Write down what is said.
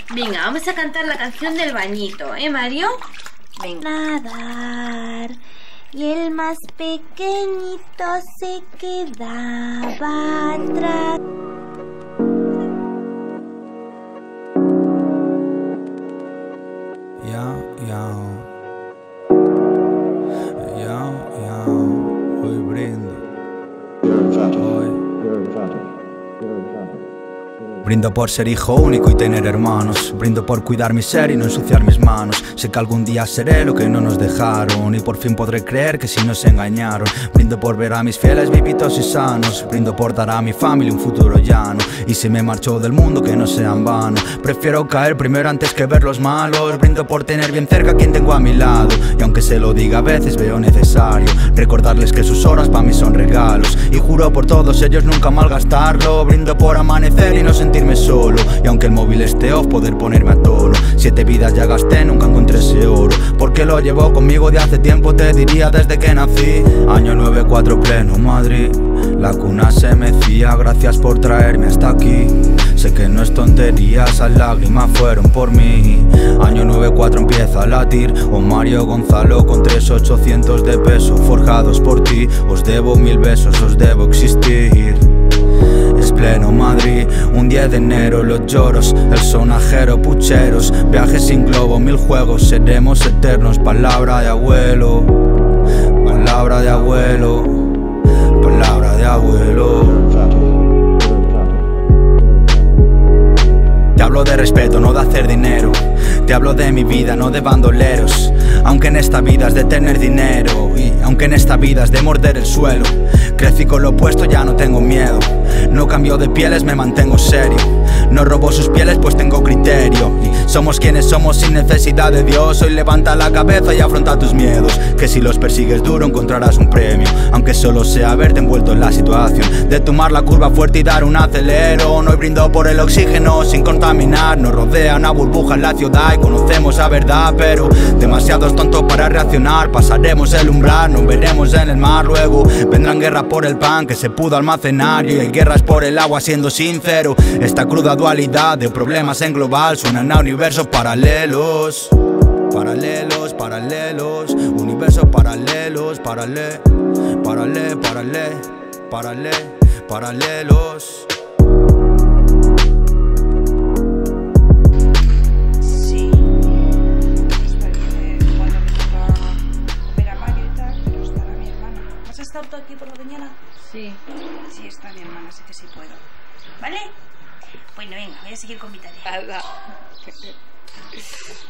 Venga, vamos a cantar la canción del bañito, ¿eh, Mario? Venga. Nadar. Y el más pequeñito se quedaba atrás. Hoy brindo. Brindo por ser hijo único y tener hermanos. Brindo por cuidar mi ser y no ensuciar mis manos. Sé que algún día seré lo que no nos dejaron y por fin podré creer que si nos engañaron. Brindo por ver a mis fieles vivitos y sanos. Brindo por dar a mi familia un futuro llano. Y si me marcho del mundo que no sea en vano. Prefiero caer primero antes que ver los malos. Brindo por tener bien cerca a quien tengo a mi lado. Y aunque se lo diga a veces veo necesario recordarles que sus horas para mí son regalos. Y juro por todos ellos nunca malgastarlo. Brindo por amanecer y no sentirme solo. Y aunque el móvil esté off poder ponerme a tono. 7 vidas ya gasté, nunca encontré ese oro. Porque lo llevo conmigo de hace tiempo, te diría desde que nací. Año 94 pleno Madrid. La cuna se mecía, gracias por traerme hasta aquí. Sé que no es tontería, esas lágrimas fueron por mí. Año 94 empieza a latir. O Mario Gonzalo con 3.800 de peso forjados por ti. Os debo 1000 besos, os debo existir. Es pleno Madrid, un 10 de enero, los lloros, el sonajero, pucheros, viajes sin globo, 1000 juegos, seremos eternos, palabra de abuelo, palabra de abuelo, palabra de abuelo. Te hablo de respeto, no de hacer dinero. Te hablo de mi vida, no de bandoleros. Aunque en esta vida es de tener dinero y aunque en esta vida es de morder el suelo. Crecí con lo opuesto, ya no tengo miedo. No cambio de pieles, me mantengo serio. No robo sus pieles, pues tengo criterio. Y somos quienes somos sin necesidad de Dios. Hoy levanta la cabeza y afronta tus miedos. Que si los persigues duro encontrarás un premio. Aunque solo sea verte envuelto en la situación de tomar la curva fuerte y dar un acelerón. Hoy brindo por el oxígeno sin contaminar. Nos rodea una burbuja en la ciudad y conocemos la verdad, pero demasiados tontos para reaccionar. Pasaremos el umbral, nos veremos en el mar. Luego vendrán guerras por el pan que se pudo almacenar. Y hay guerras por el agua, siendo sincero. Esta cruda dualidad de problemas en global suenan a universos paralelos. Paralelos, paralelos, universos paralelos, paralelos. Sí, está bien cuando me toca ver a Mario y tal, pero estará mi hermana. ¿Has estado tú aquí por la mañana? Sí. Sí, está mi hermana, así que sí puedo. ¿Vale? Bueno, venga, voy a seguir con mi tarea.